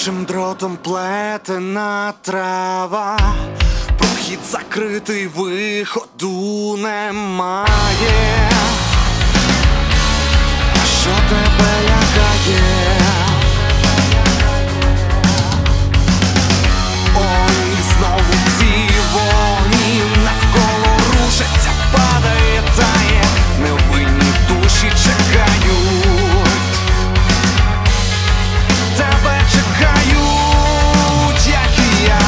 колючим дротом плетена трава, прохід закритий, виходу немає. А що тебе лякає? Ой, знову ці вогні навколо рушаться, падає, тає, невинні душі чекають. Тебе чекають, як і я.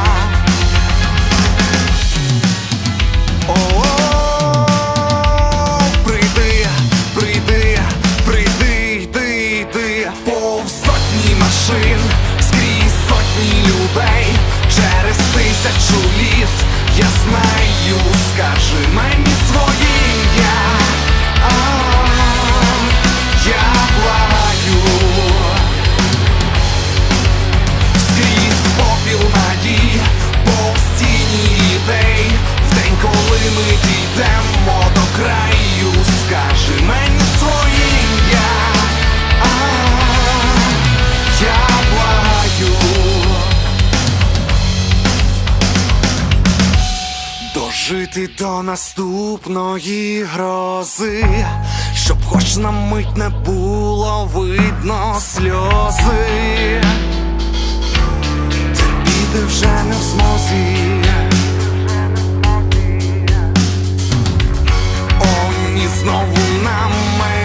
Прийди, прийди, прийди, йди, йди. Повз сотні машин, скрізь сотні людей, через 1000 літ. Я знаю, скажи мені своє ім'я. Я благаю. Скрізь попіл надій, повз тіні ідей. Вдень, коли ми дійдемо до краю, скажи мені своє ім'я. Я благаю. Дожити до наступної грози, щоб хоч на мить не було видно сльози. Терпіти вже не в змозі. О, ні, знову на мене